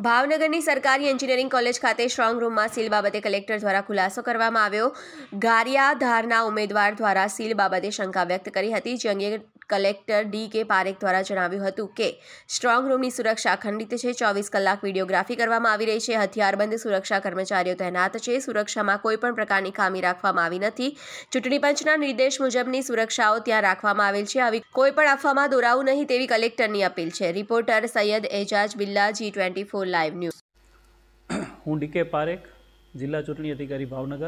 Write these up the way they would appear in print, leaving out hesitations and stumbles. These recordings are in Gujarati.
ભાવનગરની સરકારી એન્જિનિયરિંગ કોલેજ ખાતે સ્ટ્રોંગ રૂમમાં સીલ બાબતે કલેક્ટર દ્વારા ખુલાસો કરવામાં આવ્યો। ગારિયાધારના ઉમેદવાર દ્વારા સીલ બાબતે શંકા વ્યક્ત કરી હતી, જે અંગે કલેક્ટર ડી.કે. પારેખ દ્વારા જણાવ્યું હતું કે સ્ટ્રોંગ રૂમની સુરક્ષા ખંડિત છે। 24 કલાક વિડીયોગ્રાફી કરવામાં આવી રહી છે। હથિયારબંધ સુરક્ષા કર્મચારીઓ તૈનાત છે। સુરક્ષામાં કોઈપણ પ્રકારની ખામી રાખવામાં આવી નથી। ચૂંટણી પંચના નિર્દેશ મુજબની સુરક્ષાઓ ત્યાં રાખવામાં આવેલ છે। આવી કોઈપણ અફવામાં દોરાવું નહીં તેવી કલેક્ટરની અપીલ છે। Reporter Sayed Ejaz Billa, G24 live news. હું ડી.કે. પારેખ, જિલ્લા ચૂંટણી અધિકારી ભાવનગર।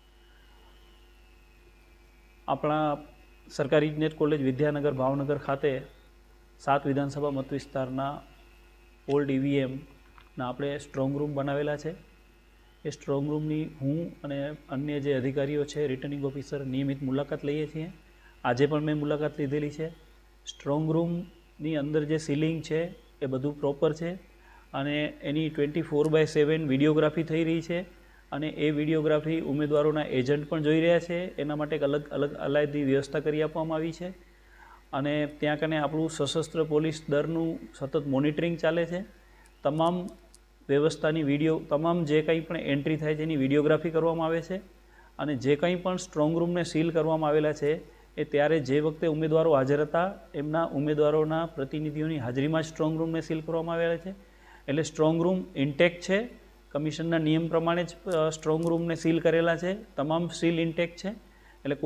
આપણા સરકારી ઇજનેર કોલેજ વિદ્યાનગર ભાવનગર ખાતે 7 વિધાનસભા મત વિસ્તારના ઓલ્ડ EVMના આપણે સ્ટ્રોંગ રૂમ બનાવેલા છે। એ સ્ટ્રોંગ રૂમની હું અને અન્ય જે અધિકારીઓ છે, રિટર્નિંગ ઓફિસર, નિયમિત મુલાકાત લઈએ છીએ। આજે પણ મેં મુલાકાત લીધેલી છે। સ્ટ્રોંગ રૂમની અંદર જે સીલિંગ છે એ બધું પ્રોપર છે અને એની 24/7 વિડીયોગ્રાફી થઈ રહી છે અને એ વિડીયોગ્રાફી ઉમેદવારોના એજન્ટ પણ જોઈ રહ્યા છે। એના માટે એક અલગ અલાયદી વ્યવસ્થા કરી આપવામાં આવી છે અને ત્યાં કને આપણું સશસ્ત્ર પોલીસ દળનું સતત મોનિટરિંગ ચાલે છે। તમામ વ્યવસ્થાની તમામ જે કંઈ પણ એન્ટ્રી થાય છે એની વિડીયોગ્રાફી કરવામાં આવે છે અને જે કંઈ પણ સ્ટ્રોંગ રૂમને સીલ કરવામાં આવેલા છે એ ત્યારે જે વખતે ઉમેદવારો હાજર હતા એમના ઉમેદવારોના પ્રતિનિધિઓની હાજરીમાં સ્ટ્રોંગ રૂમને સીલ કરવામાં આવેલા છે। એટલે સ્ટ્રોંગ રૂમ ઇન્ટેક છે। કમિશનના નિયમ પ્રમાણે જ સ્ટ્રોંગ રૂમને સીલ કરેલા છે। તમામ સીલ ઇન્ટેક છે। એટલે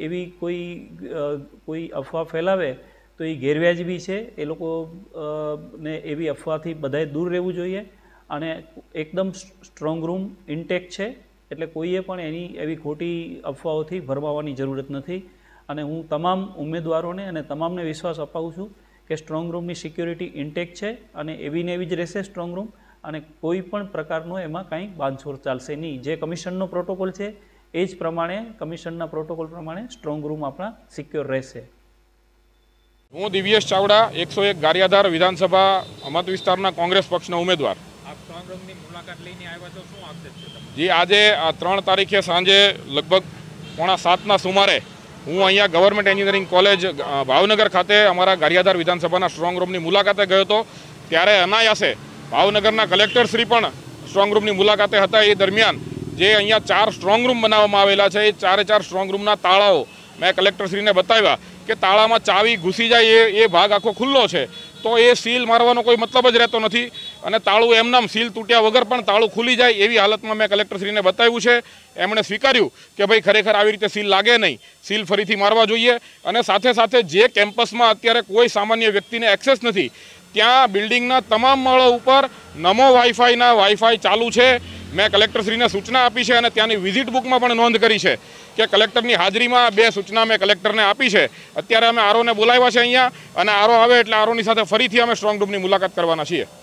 કોઈ અફવા ફેલાવે તો એ ગેરવ્યાજબી છે। એ લોકો ને એવી અફવાથી બધાએ દૂર રહેવું જોઈએ અને એકદમ સ્ટ્રોંગ રૂમ ઇન્ટેક છે। એટલે કોઈએ પણ એવી ખોટી અફવાઓથી ભરમાવાની જરૂરત નથી અને હું તમામ ઉમેદવારોને અને તમામને વિશ્વાસ અપાવું છું કે સ્ટ્રોંગ રૂમની સિક્યોરિટી ઇન્ટેક છે અને એવી ને એવી જ રહેશે સ્ટ્રોંગ રૂમ અને કોઈ પણ પ્રકારનો એમાં કંઈ બાંધછોડ ચાલશે નહીં। જે કમિશનનો પ્રોટોકોલ છે એ જ પ્રમાણે, કમિશનના પ્રોટોકોલ પ્રમાણે સ્ટ્રોંગ રૂમ આપણા સિક્યોર રહેશે। હું દિવ્યેશ ચાવડા, 101 ગારિયાધાર વિધાનસભા મત વિસ્તારના કોંગ્રેસ પક્ષના ઉમેદવાર। આપ સ્ટ્રોંગ રૂમની મુલાકાત લઈને આવ્યા છો, શું આક્ષેપ છે તમારો? જી, આજે 3 તારીખે સાંજે લગભગ 6:45ના સુમારે હું અહીંયા ગવર્મેન્ટ એન્જિનિયરિંગ કોલેજ ભાવનગર ખાતે અમારા ગારિયાધાર વિધાનસભાના સ્ટ્રોંગ રૂમની મુલાકાતે ગયો હતો। ત્યારે અનાયાસે ભાવનગરના કલેક્ટરશ્રી પણ સ્ટ્રોંગ રૂમની મુલાકાતે હતા। એ દરમિયાન જે અહીંયા 4 સ્ટ્રોંગ રૂમ બનાવવામાં આવેલા છે એ 4 સ્ટ્રોંગ રૂમના તાળાઓ મેં કલેક્ટરશ્રીને બતાવ્યા કે તાળામાં ચાવી ઘૂસી જાય એ ભાગ આખો ખુલ્લો છે, તો એ સીલ મારવાનો કોઈ મતલબ જ રહેતો નથી અને તાળું એમનામ સીલ તૂટ્યા વગર પણ તાળું ખુલી જાય એવી હાલતમાં મેં કલેક્ટરશ્રીને બતાવ્યું છે। એમણે સ્વીકાર્યું કે ભાઈ ખરેખર આવી રીતે સીલ લાગે નહીં, સીલ ફરીથી મારવા જોઈએ અને સાથે સાથે જે કેમ્પસમાં અત્યારે કોઈ સામાન્ય વ્યક્તિને એક્સેસ નથી ત્યાં બિલ્ડિંગના તમામ માળો ઉપર નમો વાઈફાઈ ચાલુ છે। મેં કલેક્ટરશ્રીને સૂચના આપી છે અને ત્યાંની વિઝિટ બુકમાં પણ નોંધ કરી છે કે કલેક્ટરની હાજરીમાં 2 સૂચના મેં કલેક્ટરને આપી છે। અત્યારે અમે આરઓને બોલાવ્યા છે અહીંયા અને આરઓ આવે એટલે આરઓની સાથે ફરીથી અમે સ્ટ્રોંગ રૂમની મુલાકાત કરવાના છીએ।